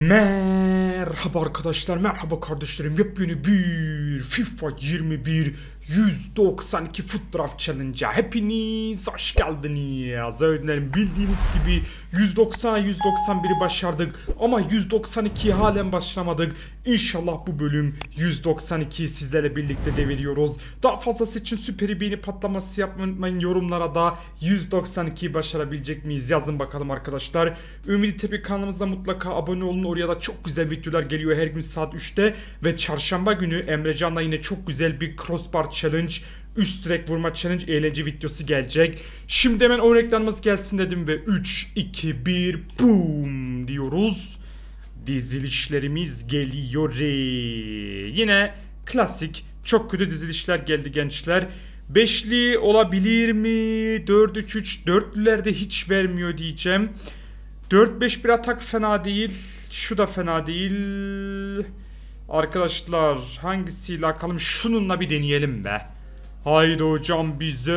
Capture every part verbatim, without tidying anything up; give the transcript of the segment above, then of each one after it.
Merhaba arkadaşlar, merhaba kardeşlerim. Yepyeni bir FIFA yirmi bir yüz doksan iki Foot Draft Challenge'a hepiniz hoş geldiniz. Öğretmenim, bildiğiniz gibi yüz doksan yüz doksan biri başardık ama yüz doksan ikiye halen başlamadık. İnşallah bu bölüm yüz doksan ikiyi sizlerle birlikte deviriyoruz. Daha fazlası için süper beğeni patlaması yapmayı unutmayın. Yorumlara da yüz doksan ikiyi başarabilecek miyiz yazın bakalım arkadaşlar. Ümidi Tepe kanalımızda mutlaka abone olun. Oraya da çok güzel videolar geliyor her gün saat üçte ve çarşamba günü Emrecan'la yine çok güzel bir crossbar challenge, üst direk vurma challenge eğlence videosu gelecek. Şimdi hemen o reklamımız gelsin dedim ve üç iki bir boom diyoruz. Dizilişlerimiz geliyor. Yine klasik çok kötü dizilişler geldi gençler. Beşli olabilir mi? dört üç üç dörtlülerde hiç vermiyor diyeceğim. dört beş bir atak fena değil. Şu da fena değil. Arkadaşlar hangisiyle akalım? Şununla bir deneyelim be. Haydi hocam bize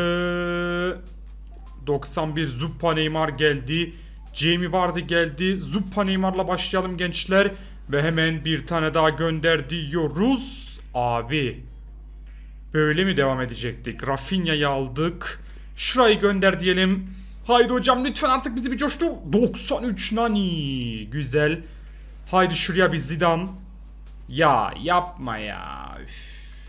doksan bir Zuppa Neymar geldi. Jamie Vardy geldi. Zuppa Neymar'la başlayalım gençler. Ve hemen bir tane daha gönder diyoruz. Abi böyle mi devam edecektik? Rafinha'yı aldık. Şurayı gönder diyelim. Haydi hocam lütfen artık bizi bir coştur. doksan üç Nani. Güzel. Haydi şuraya bir Zidane. Ya yapma ya. Üf.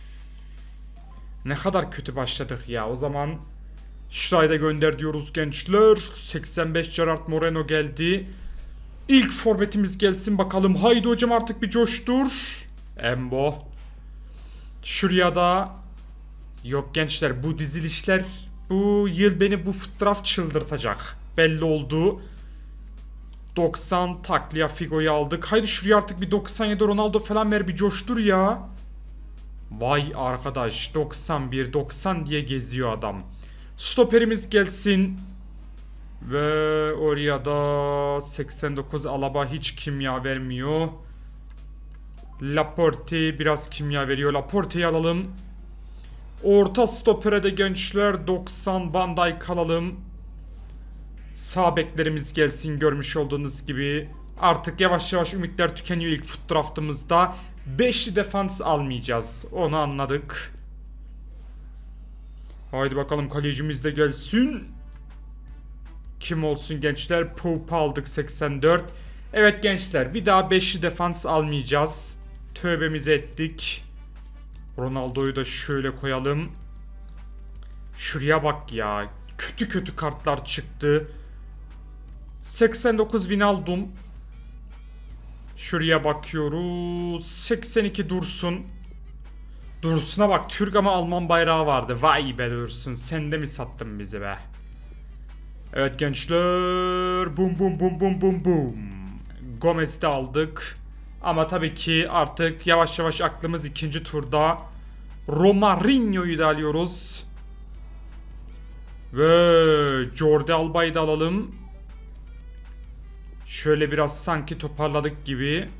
Ne kadar kötü başladık ya. O zaman şurayı da gönder diyoruz gençler. seksen beş Gerard Moreno geldi. İlk forvetimiz gelsin bakalım. Haydi hocam artık bir coştur. Embo. Şuraya da. Yok gençler, bu dizilişler bu yıl beni bu fotoğraf çıldırtacak. Belli oldu. doksan takliya Figo'yu aldık. Haydi şuraya artık bir doksan yedi Ronaldo falan ver, bir coştur ya. Vay arkadaş, doksan bir doksan diye geziyor adam. Stoperimiz gelsin. Ve oraya da seksen dokuz Alaba hiç kimya vermiyor. Laporte biraz kimya veriyor. Laporte'yi alalım. Orta stopere de gençler doksan Van Dijk alalım. Sağ beklerimiz gelsin, görmüş olduğunuz gibi. Artık yavaş yavaş ümitler tükeniyor ilk foot draftımızda. beşli defans almayacağız. Onu anladık. Haydi bakalım kalecimiz de gelsin. Kim olsun gençler? Pope aldık seksen dört. Evet gençler, bir daha beşli defans almayacağız. Tövbemizi ettik. Ronaldo'yu da şöyle koyalım. Şuraya bak ya. Kötü kötü kartlar çıktı. seksen dokuz Wijnaldum. Şuraya bakıyoruz. seksen iki Dursun. Dursun'a bak, Türk ama Alman bayrağı vardı. Vay be Dursun, sen de mi sattın bizi be? Evet gençler. Bum bum bum bum bum bum. Gomez'i de aldık. Ama tabii ki artık yavaş yavaş aklımız ikinci turda. Romarinho'yu da alıyoruz. Ve Jordi Alba'yı da alalım. Şöyle biraz sanki toparladık gibi.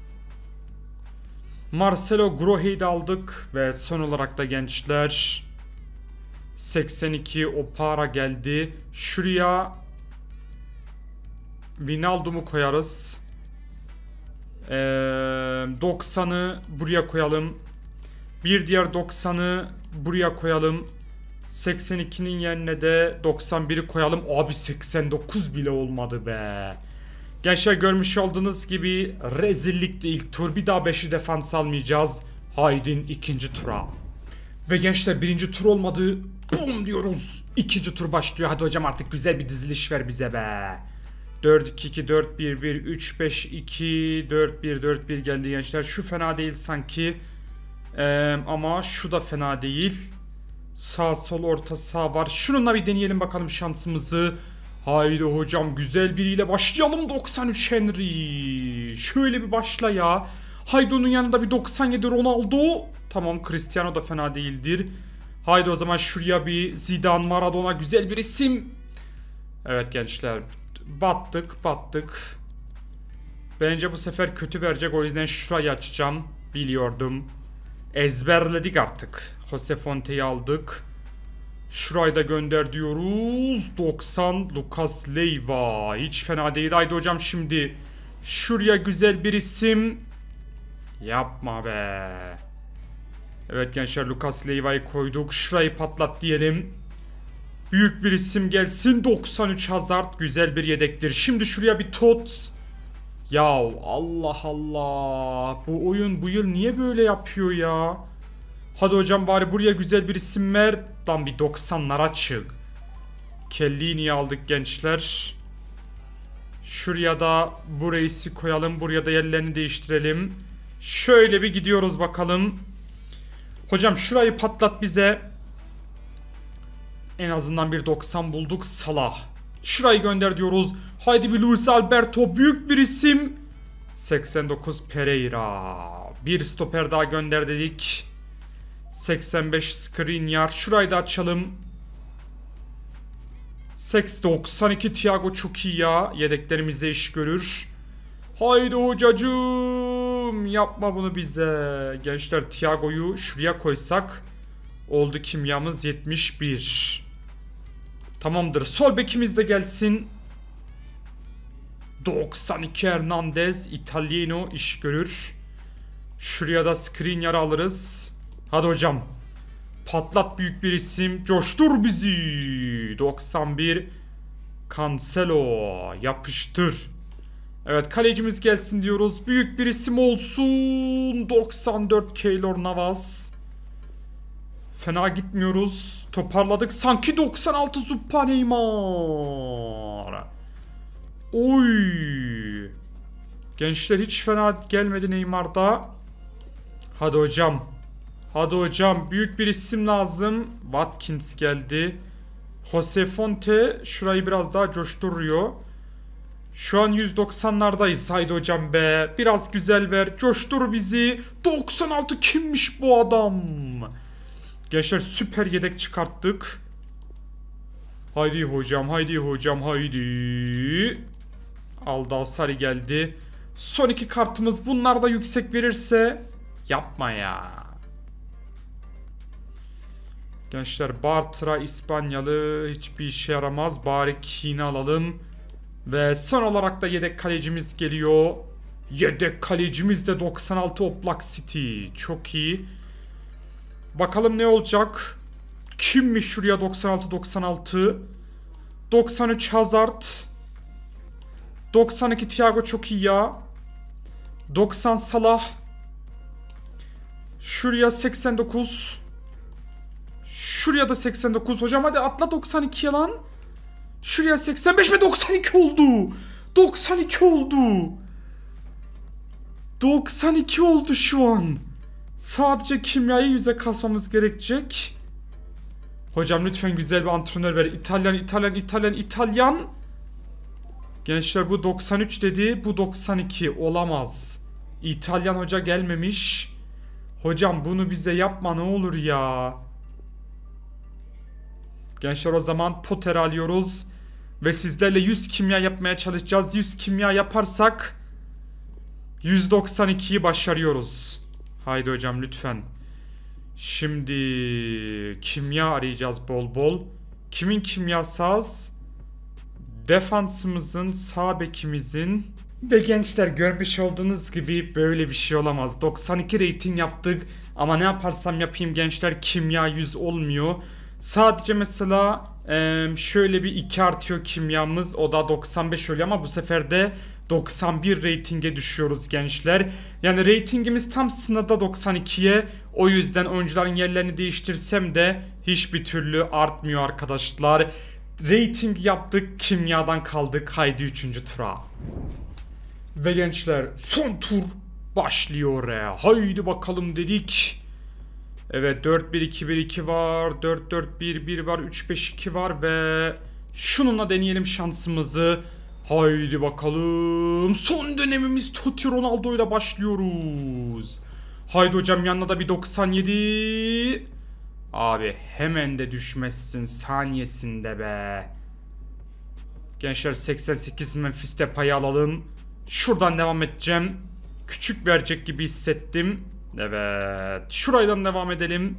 Marcelo Grohe'yi de aldık. Ve son olarak da gençler seksen iki Opara geldi. Şuraya Wijnaldum'u koyarız. Ee, doksanı buraya koyalım. Bir diğer doksanı buraya koyalım. seksen ikinin yerine de doksan biri koyalım. Abi seksen dokuz bile olmadı be. Gençler görmüş olduğunuz gibi rezillikti ilk tur. Bir daha beşi defans almayacağız. Haydin ikinci tura. Ve gençler birinci tur olmadı. Bum diyoruz. İkinci tur başlıyor. Hadi hocam artık güzel bir diziliş ver bize be. dört iki iki dört bir bir üç beş iki dört bir dört bir geldi gençler. Şu fena değil sanki. Ee, ama şu da fena değil. Sağ sol orta sağ var. Şununla bir deneyelim bakalım şansımızı. Haydi hocam güzel biriyle başlayalım. doksan üç Henry. Şöyle bir başla ya. Haydi onun yanında bir doksan yedi Ronaldo. Tamam, Cristiano da fena değildir. Haydi o zaman şuraya bir Zidane, Maradona, güzel bir isim. Evet gençler, battık battık. Bence bu sefer kötü verecek, o yüzden şurayı açacağım. Biliyordum. Ezberledik artık. Jose Fonte'yi aldık. Şurayı da gönder diyoruz. doksan Lucas Leiva. Hiç fena değil. Haydi hocam şimdi Şuraya güzel bir isim. Yapma be. Evet gençler, Lucas Leiva'yı koyduk. Şurayı patlat diyelim. Büyük bir isim gelsin. doksan üç Hazard güzel bir yedektir. Şimdi şuraya bir tot. Ya Allah Allah. Bu oyun bu yıl niye böyle yapıyor ya? Hadi hocam bari buraya güzel bir isim ver. Lan bir doksanlara çık. Kelly'yi niye aldık gençler? Şuraya da bu reisi koyalım. Buraya da yerlerini değiştirelim. Şöyle bir gidiyoruz bakalım. Hocam şurayı patlat bize. En azından bir doksan bulduk. Salah. Şurayı gönder diyoruz. Haydi bir Luis Alberto. Büyük bir isim. seksen dokuz Pereira. Bir stoper daha gönder dedik. seksen beş Skriniar. Şurayı da açalım. doksan iki Thiago çok iyi ya. Yedeklerimize iş görür. Haydi hocacığım. Yapma bunu bize. Gençler Thiago'yu şuraya koysak. Oldu kimyamız yetmiş bir. Tamamdır. Sol bekimiz de gelsin. doksan iki Hernandez. Italiano iş görür. Şuraya da Skriniar alırız. Hadi hocam. Patlat büyük bir isim. Coştur bizi. doksan bir Cancelo. Yapıştır. Evet kalecimiz gelsin diyoruz. Büyük bir isim olsun. doksan dört Keylor Navas. Fena gitmiyoruz. Toparladık. Sanki doksan altı Zuppa Neymar. Oy. Gençler hiç fena gelmedi Neymar'da. Hadi hocam. Hadi hocam. Büyük bir isim lazım. Watkins geldi. Jose Fonte şurayı biraz daha coşturuyor. Şu an yüz doksanlardayız. Haydi hocam be. Biraz güzel ver. Coştur bizi. doksan altı kimmiş bu adam? Gençler süper yedek çıkarttık. Haydi hocam. Haydi hocam. Haydi. Aldavsari geldi. Son iki kartımız. Bunlar da yüksek verirse. Yapma ya. Gençler Bartra İspanyalı hiçbir işe yaramaz. Bari Keane'i alalım. Ve son olarak da yedek kalecimiz geliyor. Yedek kalecimiz de doksan altı Oblak City. Çok iyi. Bakalım ne olacak? Kimmiş şuraya doksan altı doksan altı? doksan üç Hazard. doksan iki Thiago çok iyi ya. doksan Salah. Şuraya seksen dokuz. Şuraya da seksen dokuz. Hocam hadi atla doksan ikiye lan. Şuraya seksen beş ve doksan iki oldu. doksan iki oldu. doksan iki oldu şu an. Sadece kimyayı yüze kasmamız gerekecek. Hocam lütfen güzel bir antrenör ver. İtalyan, İtalyan, İtalyan, İtalyan. Gençler bu doksan üç dedi. Bu doksan iki olamaz. İtalyan hoca gelmemiş. Hocam bunu bize yapma ne olur ya. Gençler o zaman Potter alıyoruz. Ve sizlerle yüz kimya yapmaya çalışacağız. yüz kimya yaparsak yüz doksan ikiyi başarıyoruz. Haydi hocam lütfen. Şimdi kimya arayacağız bol bol. Kimin kimyası az? Defansımızın, sağ bekimizin. Ve gençler görmüş olduğunuz gibi böyle bir şey olamaz. doksan iki rating yaptık. Ama ne yaparsam yapayım gençler kimya yüz olmuyor. Sadece mesela e, şöyle bir iki artıyor kimyamız. O da doksan beş oluyor ama bu sefer de doksan bir ratinge düşüyoruz gençler. Yani ratingimiz tam sınırda doksan ikiye. O yüzden oyuncuların yerlerini değiştirsem de hiçbir türlü artmıyor arkadaşlar. Rating yaptık, kimyadan kaldık. Haydi üçüncü tura. Ve gençler son tur başlıyor ya. Haydi bakalım dedik. Evet dört bir iki bir iki var. dört dört bir bir var. üç beş iki var ve şununla deneyelim şansımızı. Haydi bakalım. Son dönemimiz Totti Ronaldo ile başlıyoruz. Haydi hocam yanına da bir doksan yedi. Abi hemen de düşmezsin saniyesinde be. Gençler seksen sekiz Memphis Depay'ı alalım. Şuradan devam edeceğim. Küçük verecek gibi hissettim. Evet. Şuradan devam edelim.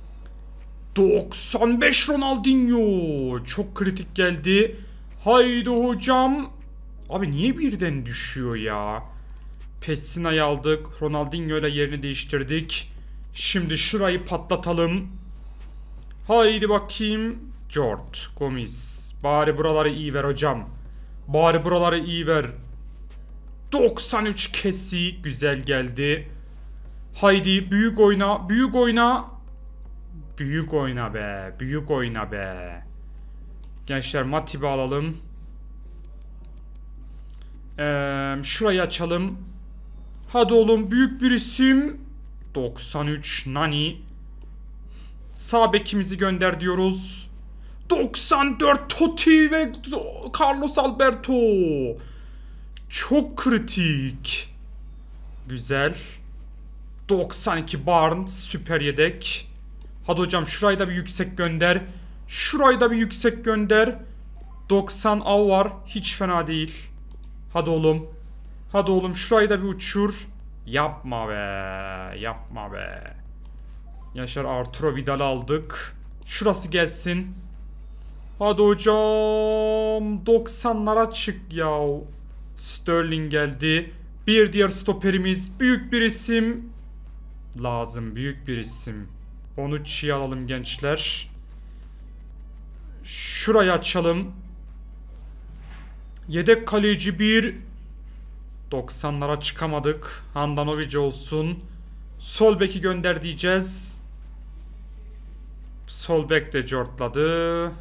doksan beş Ronaldinho. Çok kritik geldi. Haydi hocam. Abi niye birden düşüyor ya? Pessina'yı aldık. Ronaldinho ile yerini değiştirdik. Şimdi şurayı patlatalım. Haydi bakayım. George Gomis. Bari buraları iyi ver hocam. Bari buraları iyi ver. doksan üç kesi. Güzel geldi. Haydi büyük oyna. Büyük oyna. Büyük oyna be. Büyük oyna be. Gençler Matip'i alalım. Ee, şurayı açalım. Hadi oğlum büyük bir isim. doksan üç Nani. Sağ bekimizi gönder diyoruz. doksan dört Totti ve Carlos Alberto. Çok kritik. Güzel. doksan iki Barnes süper yedek. Hadi hocam şurayı da bir yüksek gönder. Şurayı da bir yüksek gönder. doksan av var. Hiç fena değil. Hadi oğlum. Hadi oğlum şurayı da bir uçur. Yapma be. Yapma be. Yaşar Arturo Vidal aldık. Şurası gelsin. Hadi hocam. doksanlara çık ya. Sterling geldi. Bir diğer stoperimiz. Büyük bir isim. Lazım. Büyük bir isim. Bonucci'yi alalım gençler. Şurayı açalım. Yedek kaleci bir. doksanlara çıkamadık. Handanovic olsun. Sol beki gönder diyeceğiz. Sol bek de cortladı.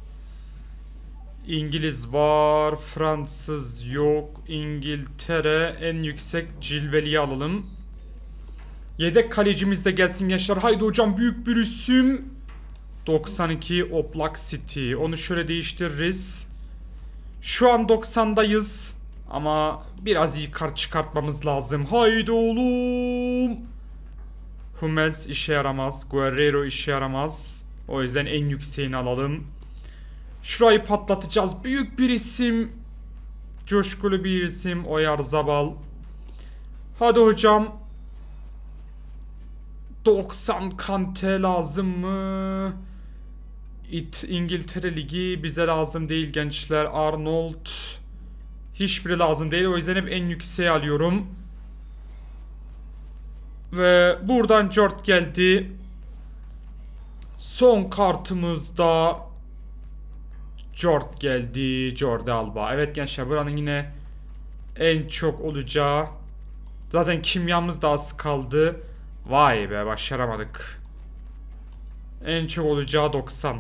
İngiliz var. Fransız yok. İngiltere en yüksek cilveliyi alalım. Yedek kalecimiz de gelsin gençler. Haydi hocam büyük bir isim. doksan iki Oblak City. Onu şöyle değiştiririz. Şu an doksandayız. Ama biraz iyi kart çıkartmamız lazım. Haydi oğlum. Hummels işe yaramaz. Guerrero işe yaramaz. O yüzden en yükseğini alalım. Şurayı patlatacağız. Büyük bir isim. Coşkulu bir isim. Oyarzabal. Hadi hocam. doksan Kante lazım mı? İt İngiltere Ligi bize lazım değil gençler. Arnold. Hiçbiri lazım değil. O yüzden hep en yükseği alıyorum. Ve buradan Jort geldi. Son kartımızda Jort geldi. Jordi Alba. Evet gençler buranın yine en çok olacağı. Zaten kimyamız da az kaldı. Vay be başaramadık. En çok olacağı doksan.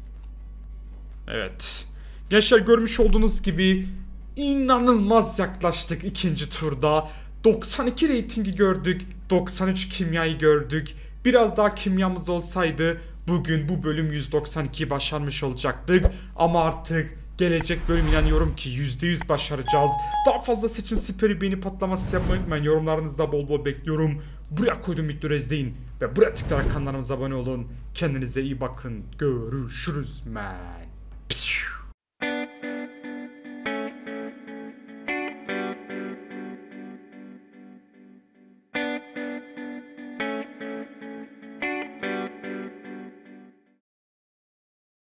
Evet. Gençler görmüş olduğunuz gibi inanılmaz yaklaştık ikinci turda. doksan iki reytingi gördük. doksan üç kimyayı gördük. Biraz daha kimyamız olsaydı bugün bu bölüm yüz doksan ikiyi başarmış olacaktık. Ama artık gelecek bölüm inanıyorum ki yüzde yüz başaracağız. Daha fazla seçin siperi beğeni patlaması yapmayı unutmayın. Yorumlarınızda bol bol bekliyorum. Buraya koyduğum videoları izleyin. Ve buraya tıklayarak kanalımıza abone olun. Kendinize iyi bakın. Görüşürüz man.